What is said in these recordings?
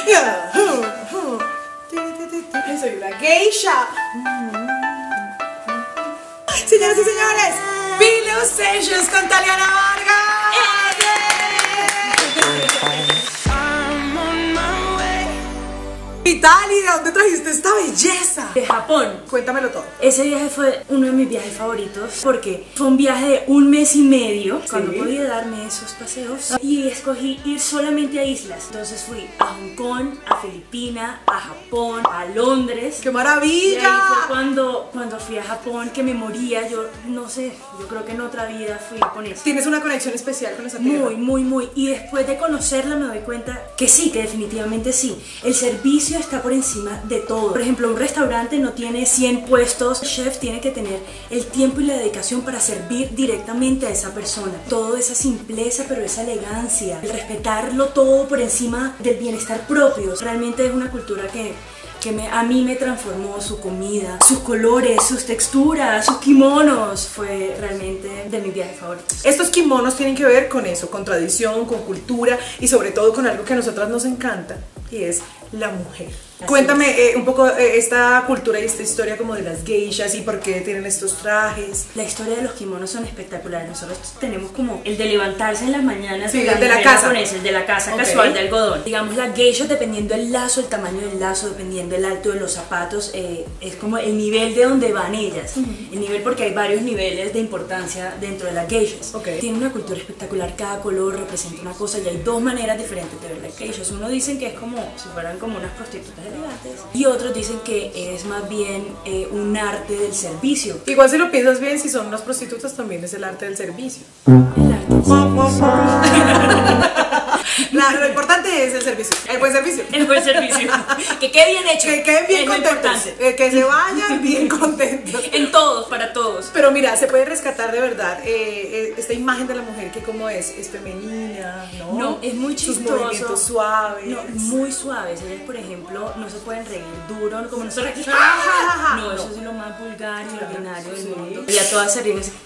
Soy una geisha. Señoras y señores, Pillow Sessions con Taliana Vargas. Italia, ¿de dónde trajiste esta belleza? De Japón. Cuéntamelo todo. Ese viaje fue uno de mis viajes favoritos porque fue un viaje de 1 mes y medio, cuando podía darme esos paseos, y escogí ir solamente a islas. Entonces fui a Hong Kong, a Filipinas, a Japón, a Londres. ¡Qué maravilla! Y ahí fue cuando fui a Japón que me moría. Yo no sé, yo creo que en otra vida fui japonesa. Tienes una conexión especial con esa tierra. Muy. Y después de conocerla me doy cuenta que sí, que definitivamente sí. El servicio está por encima de todo. Por ejemplo, un restaurante no tiene 100 puestos. El chef tiene que tener el tiempo y la dedicación para servir directamente a esa persona. Todo esa simpleza, pero esa elegancia. El respetarlo todo por encima del bienestar propio. Realmente es una cultura que a mí me transformó. Su comida, sus colores, sus texturas, sus kimonos. Fue realmente de mis viajes favoritos. Estos kimonos tienen que ver con eso, con tradición, con cultura y sobre todo con algo que a nosotras nos encanta, y es la mujer. Cuéntame un poco esta cultura y esta historia como de las geishas y por qué tienen estos trajes. La historia de los kimonos son espectaculares. Nosotros tenemos como el de levantarse en las mañanas, sí, el de la casa, el de la casa casual de algodón. Digamos, la geisha, dependiendo del lazo, el tamaño del lazo, dependiendo del alto de los zapatos, es como el nivel de donde van ellas. El nivel, porque hay varios niveles de importancia dentro de las geishas. Tiene una cultura espectacular, cada color representa una cosa y hay dos maneras diferentes de ver las geishas. Uno dicen que es como si fueran como unas prostitutas elegantes y otros dicen que es más bien un arte del servicio. Igual si lo piensas bien, si son unas prostitutas también es el arte del servicio. El arte del servicio. Lo importante es el servicio, el buen servicio. El buen servicio. Que quede bien hecho. Que queden bien contentos. Que se vayan bien contentos. En todos, para todos. Pero mira, se puede rescatar de verdad esta imagen de la mujer que como es femenina, ¿no? No, es muy chistoso. Sus movimientos suaves. No, muy suaves. Ellas, por ejemplo, no se pueden reír duro, como nosotros aquí. No, eso es lo más vulgar y ordinario del mundo. Y a todas se ríen así.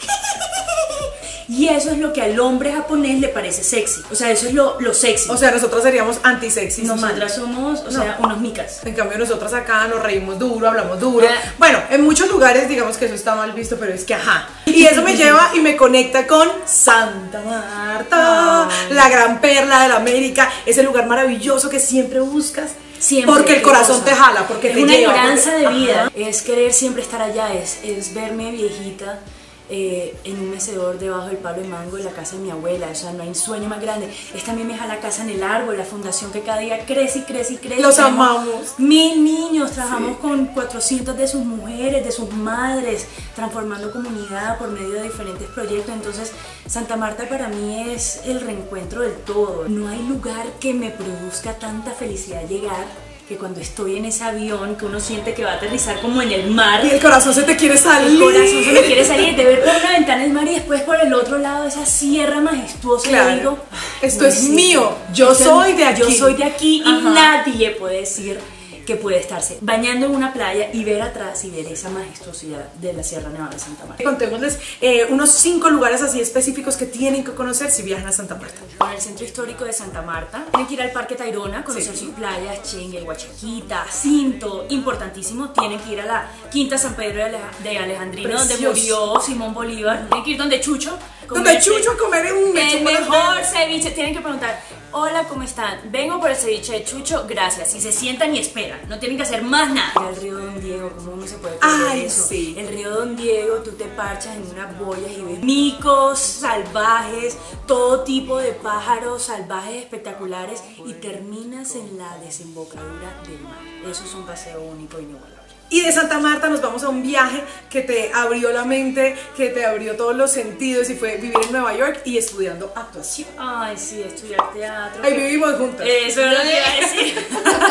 Y eso es lo que al hombre japonés le parece sexy. O sea, eso es lo sexy. O sea, nosotros seríamos antisexys. Nosotras somos, o sea, unos micas. En cambio, nosotras acá nos reímos duro, hablamos duro. Bueno, en muchos lugares digamos que eso está mal visto, pero es que ajá. Y eso me lleva y me conecta con Santa Marta, la gran perla de la América. Ese lugar maravilloso que siempre buscas. Siempre, porque el corazón te jala, porque es te una lleva. Añoranza de vida. Es querer siempre estar allá, es verme viejita en un mecedor debajo del palo de mango en la casa de mi abuela. O sea, no hay sueño más grande. Es también me jala la casa en el árbol, la fundación que cada día crece y crece y crece. Los amamos. 1000 niños, trabajamos con 400 de sus mujeres, de sus madres, transformando comunidad por medio de diferentes proyectos. Entonces, Santa Marta para mí es el reencuentro del todo. No hay lugar que me produzca tanta felicidad llegar que cuando estoy en ese avión, que uno siente que va a aterrizar como en el mar. Y el corazón se te quiere salir. El corazón se me quiere salir, de ver por una ventana el mar y después por el otro lado esa sierra majestuosa. Claro. Y digo, esto es mío, yo soy de aquí. Yo soy de aquí. Y nadie puede decir que puede estarse bañando en una playa y ver atrás y ver esa majestuosidad de la Sierra Nevada de Santa Marta. Contémosles unos 5 lugares así específicos que tienen que conocer si viajan a Santa Marta. En el centro histórico de Santa Marta tienen que ir al Parque Tayrona, conocer sus playas, Chengue, Guachaquita, Cinto, importantísimo. Tienen que ir a la Quinta San Pedro de Alejandrino, donde murió Simón Bolívar. Tienen que ir donde Chucho. Donde Chucho a comer el mejor ceviche. Tienen que preguntar: hola, ¿cómo están? Vengo por el ceviche de Chucho, gracias. Y se sientan y esperan, no tienen que hacer más nada. El río Don Diego, ¿cómo uno se puede perder eso? Sí. El río Don Diego, tú te parchas en unas boyas y ves micos salvajes, todo tipo de pájaros salvajes espectaculares y terminas en la desembocadura del mar. Eso es un paseo único e inigualable. Y de Santa Marta nos vamos a un viaje que te abrió la mente, que te abrió todos los sentidos, y fue vivir en Nueva York y estudiando actuación. Ay, sí, estudiar teatro. Ahí vivimos juntas. Eso es lo que iba a decir.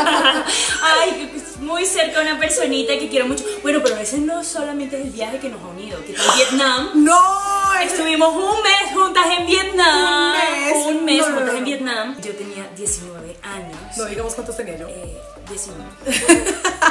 Ay, muy cerca a una personita que quiero mucho. Bueno, pero ese no solamente es el viaje que nos ha unido, que está en Vietnam. ¡No! Estuvimos un mes juntas en Vietnam. Un mes no, juntas en Vietnam. Yo tenía 19 años. No digamos cuántos tenía yo. 19.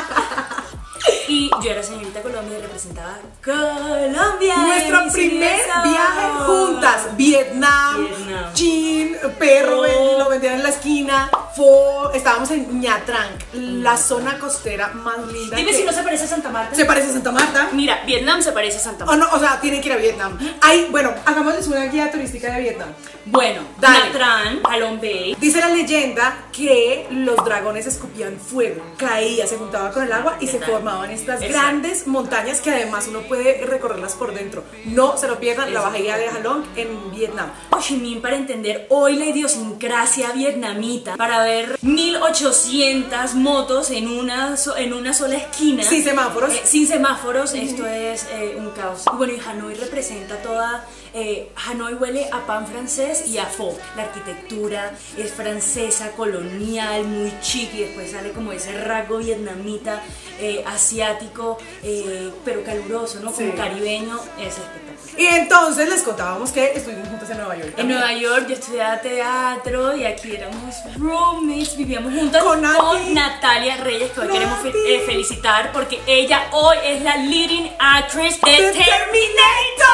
Y yo era señorita Colombia y representaba Colombia. Nuestro primer viaje juntas, Vietnam. Jean, perro, lo vendían en la esquina. Estábamos en Nha Trang, la zona costera más linda. Dime si no se parece a Santa Marta. Se parece a Santa Marta. Mira, Vietnam se parece a Santa Marta. O sea, tienen que ir a Vietnam. Ay, bueno, hagámosles una guía turística de Vietnam. Bueno, Nha Trang, Halong Bay. Dice la leyenda que los dragones escupían fuego, caía, se juntaba con el agua y se formaban estas grandes montañas que además uno puede recorrerlas por dentro. No se lo pierdan, la bahía de Halong en Vietnam. Ho Chi Minh para entender hoy la idiosincrasia vietnamita, para ver 1800 motos en una sola esquina. Sin semáforos. Sin semáforos, esto es un caos. Bueno, y Hanoi representa toda... Hanoi huele a pan francés y a pho. La arquitectura es francesa, colonial, muy chic, y después sale como ese rasgo vietnamita, asiático, pero caluroso, ¿no? Como caribeño, es espectacular. Y entonces les contábamos que estuvimos juntos en Nueva York. En Nueva York yo estudiaba teatro y aquí éramos roommates, vivíamos juntas con Natalia Reyes, que hoy queremos felicitar porque ella hoy es la leading actress de Terminator.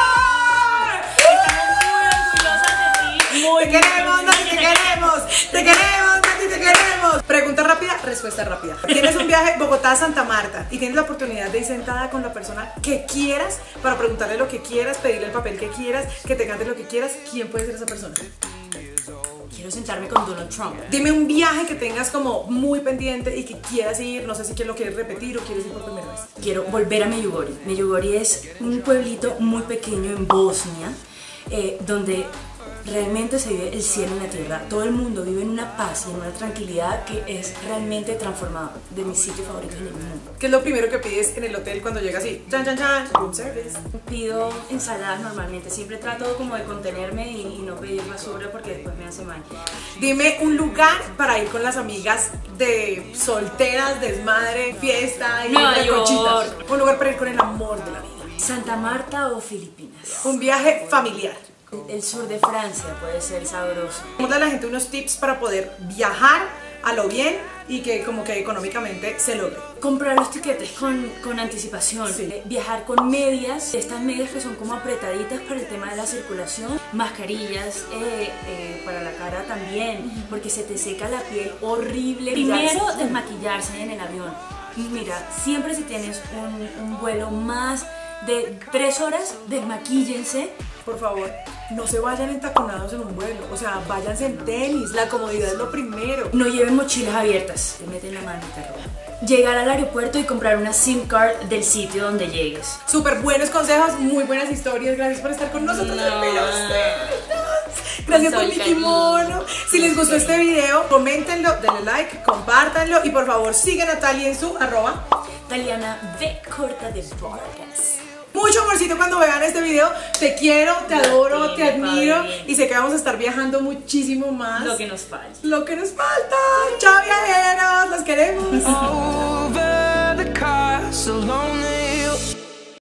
Te queremos, Nati, te queremos, te queremos, Nati, te queremos. Pregunta rápida, respuesta rápida. Tienes un viaje Bogotá-Santa Marta y tienes la oportunidad de ir sentada con la persona que quieras para preguntarle lo que quieras, pedirle el papel que quieras, que te cante lo que quieras. ¿Quién puede ser esa persona? Quiero sentarme con Donald Trump. Dime un viaje que tengas como muy pendiente y que quieras ir, no sé si lo quieres repetir o quieres ir por primera vez. Quiero volver a Medjugorje. Medjugorje es un pueblito muy pequeño en Bosnia, donde realmente se vive el cielo en la tierra. Todo el mundo vive en una paz y en una tranquilidad que es realmente transformado, de mis sitios favoritos en el mundo. ¿Qué es lo primero que pides en el hotel cuando llegas así? Chan, chan, chan, room service. Pido ensaladas normalmente. Siempre trato como de contenerme y no pedir basura porque después me hace mal. Dime un lugar para ir con las amigas de solteras, desmadre, fiesta y Nueva York. Un lugar para ir con el amor de la vida. Santa Marta o Filipinas. Un viaje familiar. El sur de Francia puede ser sabroso. Vamos a dar a la gente unos tips para poder viajar a lo bien y que como que económicamente se logre. Comprar los tiquetes con anticipación. Viajar con medias, estas medias que son como apretaditas para el tema de la circulación. Mascarillas para la cara también, porque se te seca la piel horrible. Primero, desmaquillarse en el avión. Mira, siempre si tienes un vuelo más de 3 horas, desmaquíllense. Por favor, no se vayan entaconados en un vuelo, o sea, váyanse en tenis, la comodidad es lo primero. No lleven mochilas abiertas, te meten la mano y te roban. Llegar al aeropuerto y comprar una SIM card del sitio donde llegues. Súper buenos consejos, muy buenas historias, gracias por estar con nosotros. Gracias por mi kimono. Si les gustó este video, coméntenlo, denle like, compártanlo y por favor sigan a Tali en su Taliana V. Corta de Vargas. Mucho amorcito cuando vean este video. Te quiero, te adoro, te admiro y sé que vamos a estar viajando muchísimo más. Lo que nos falta. Lo que nos falta. Chao viajeros, los queremos.